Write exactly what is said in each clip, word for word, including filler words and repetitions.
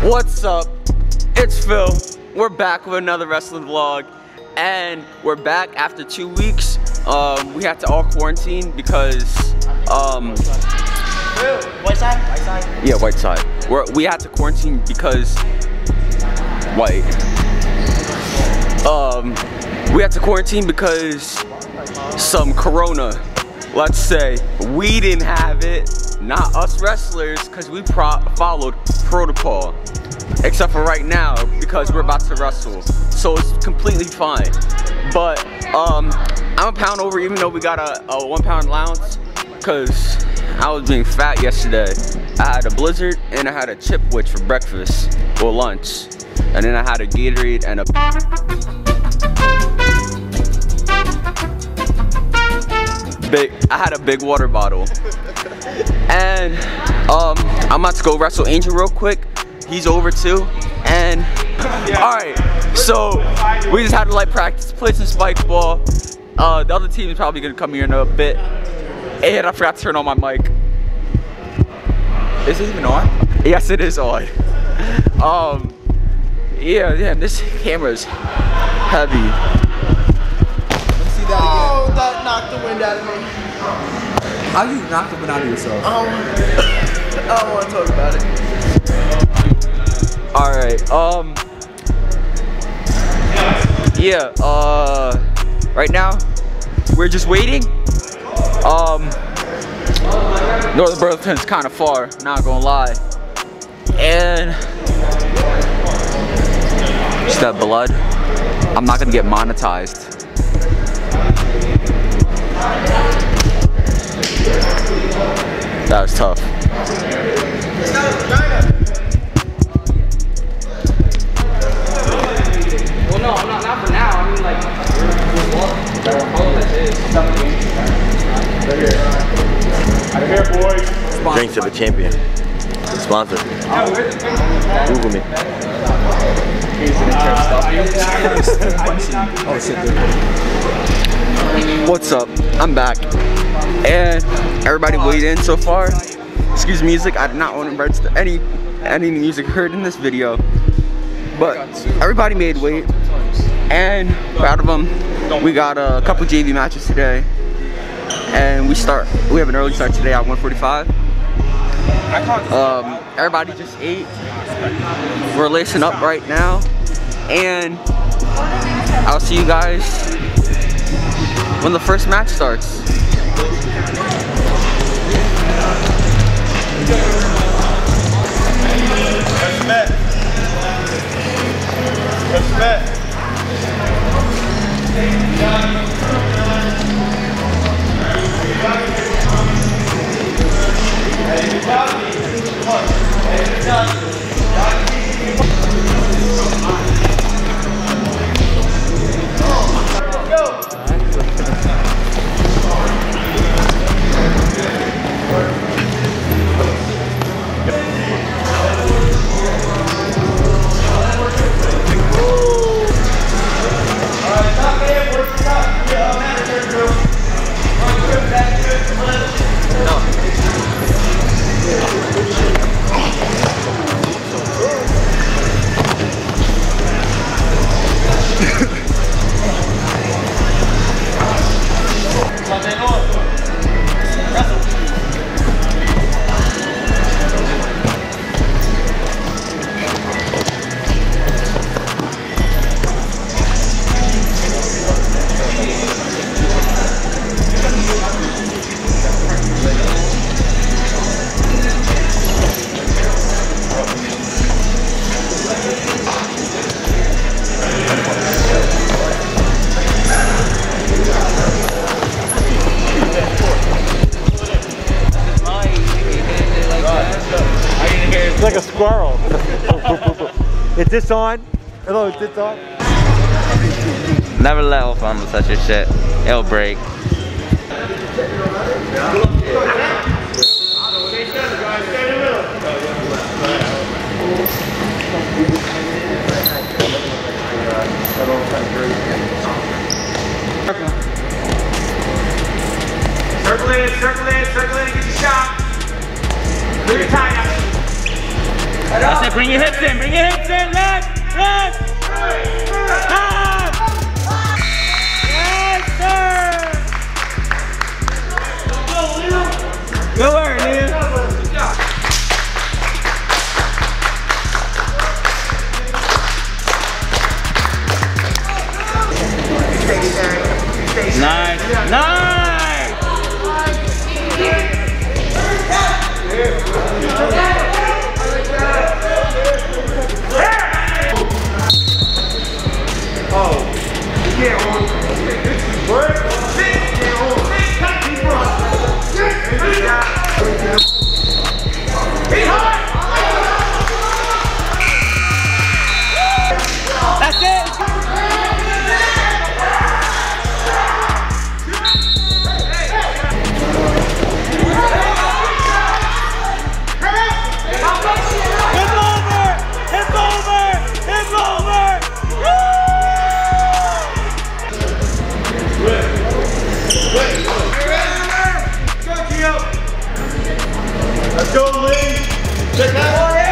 What's up? It's Phil. We're back with another wrestling vlog, and we're back after two weeks. Um, we had to all quarantine because um, White side? White side? yeah, white side. We're, we had to quarantine because white. Um, we had to quarantine because some corona. Let's say we didn't have it, not us wrestlers, because we pro followed protocol. Except for right now, because we're about to wrestle, so it's completely fine. But um, I'm a pound over, even though we got a, a one pound allowance, because I was being fat yesterday. I had a Blizzard and I had a Chip Witch for breakfast or lunch, and then I had a Gatorade and a big. I had a big water bottle, and um, I'm about to go wrestle Angel real quick. He's over too, and all right, so we just had to like practice, play some spike ball. Uh, the other team is probably gonna come here in a bit, and I forgot to turn on my mic. Is it even on? Yes, it is on. Um, yeah, yeah, this camera is heavy. Let's see that oh, again. That knocked the wind out of me. How you knock the wind out of yourself? Um, I don't want to talk about it. Alright, um, yeah, uh, right now, we're just waiting. Um, Northern Burlington's kind of far, not gonna lie. And, just that blood, I'm not gonna get monetized. That was tough. No, I'm not, not for now. I mean, like, Right here, boys. Drinks of a champion. Sponsor. Google me. Oh shit, What's up? I'm back. And everybody weighed in so far. Excuse the music, I did not want to register any any music heard in this video. But everybody made weight, and proud of them. We got a couple J V matches today, and we start. We have an early start today at one forty-five. Um, everybody just ate. We're lacing up right now, and I'll see you guys when the first match starts. Respect. Respect. Like a squirrel. Is this on? Hello, is this on? Never let off on such a shit. It'll break. Circle in, circle in, circle in and get your shot. Bring it tight up. That's it, Bring your hips in, bring your hips in, left, left. Up. Yes, sir. Good work, Liam. Nice, nice. Oh, you can't hold. Work. Sit. You can't hold. Keep running. Be hard. That's it. Let's go, Lee. Check that.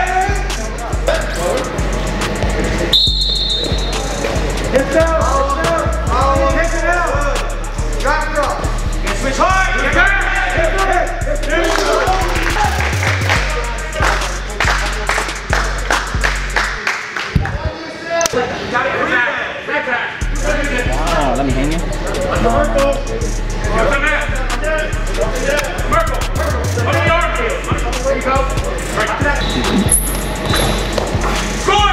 Hit down. Hit it out. Got it up. Switch hard. Get back. Hit it. Hit it. Got it. Back. Back. Wow, let me hang you. Merkel. Merkel. Under the arm. There you go. Good!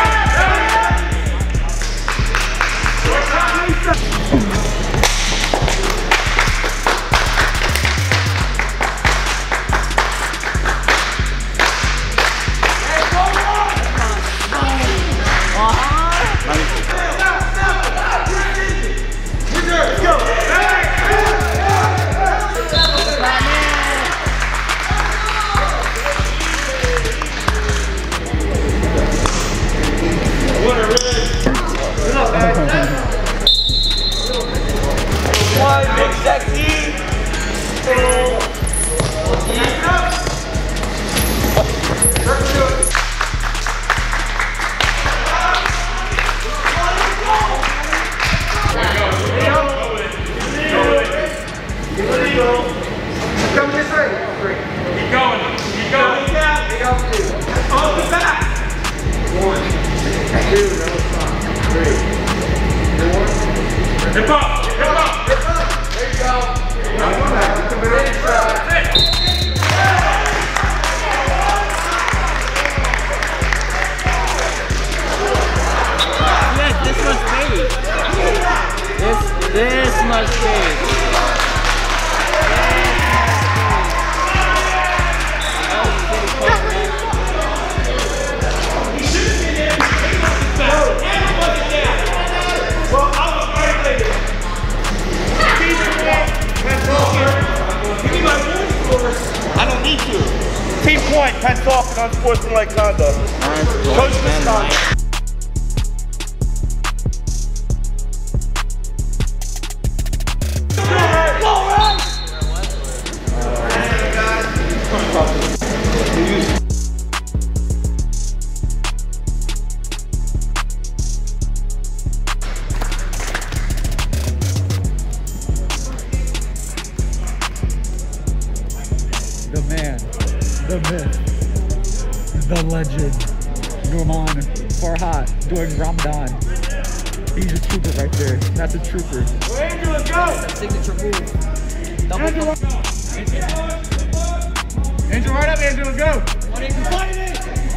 One big sexy. Come this way. Keep going. Keep going. Off the back. One, two, three, four. Hip up. Hip up. Hip up. There you go. Come back. Come back. Yes, this must be. This, this must be. I don't need you. Team point, pens off and unsportsmanlike conduct. Coach the stop. The man, the myth, the legend, Norman Farhat doing Ramadan. He's a trooper right there. That's a trooper. Andrew, let's go! Signature move. Double Andrew, Andrew, right up, Andrew, let's go! One in fighting!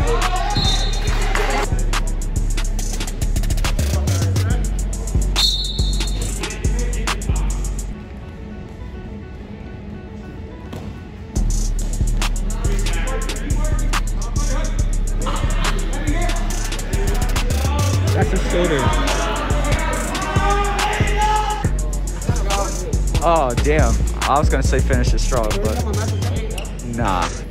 That's a shoulder. Oh, damn. I was gonna say finish it strong, but nah.